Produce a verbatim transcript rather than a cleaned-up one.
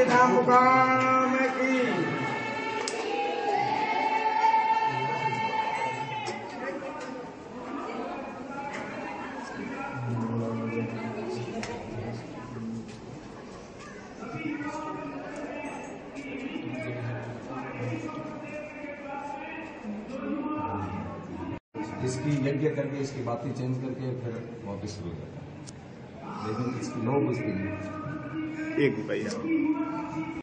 जानकी धाम मुकाम की। इसकी यज्ञ करके इसकी बातें चेंज करके फिर वापस शुरू हो जाता है, लेकिन इसकी लोग उसकी एक भैया